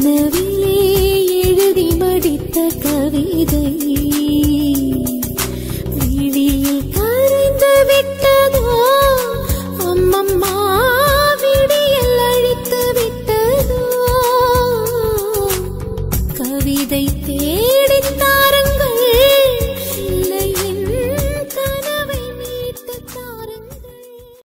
கனவிலே எழுதி மடித்த கவிதை விழியில் கரைந்து விட்டதோ அம்மம்மா விடியல் அழித்து விட்டதோ கவிதை தேடித்தான்